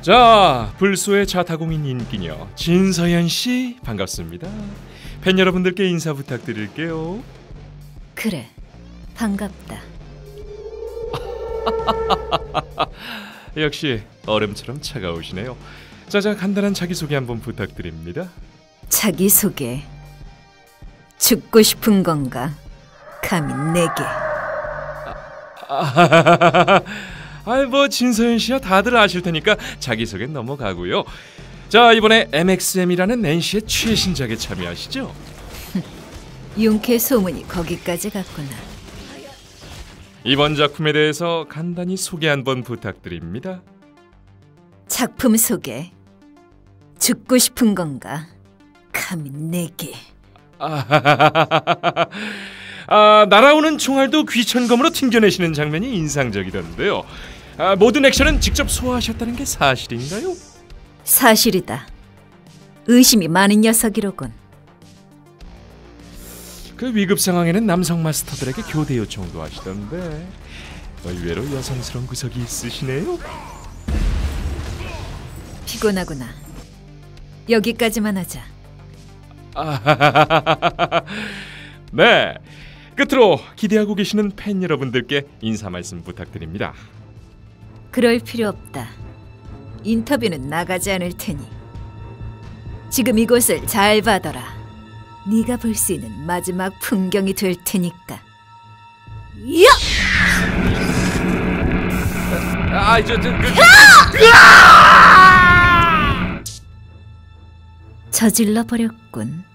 자, 불소의 자타공인 인기녀 진서연 씨 반갑습니다. 팬 여러분들께 인사 부탁드릴게요. 그래, 반갑다. 역시 얼음처럼 차가우시네요. 자, 간단한 자기소개 한번 부탁드립니다. 자기소개. 죽고 싶은 건가? 감히 내게. 뭐 진서연 씨야 다들 아실 테니까 자기소개 넘어가고요. 자, 이번에 MXM이라는 NC의 최신작에 참여하시죠? 윤케 소문이 거기까지 갔구나. 이번 작품에 대해서 간단히 소개 한번 부탁드립니다. 작품 소개. 죽고 싶은 건가? 감히 내게. 날아오는 총알도 귀천검으로 튕겨내시는 장면이 인상적이던데요. 모든 액션은 직접 소화하셨다는 게 사실인가요? 사실이다. 의심이 많은 녀석이로군. 그 위급 상황에는 남성 마스터들에게 교대 요청도 하시던데 의외로 여성스러운 구석이 있으시네요. 피곤하구나. 여기까지만 하자. 네, 끝으로 기대하고 계시는 팬 여러분들께 인사 말씀 부탁드립니다. 그럴 필요 없다. 인터뷰는 나가지 않을 테니. 지금 이곳을 잘 봐둬라. 네가 볼 수 있는 마지막 풍경이 될 테니까. 야! 저질러 버렸군.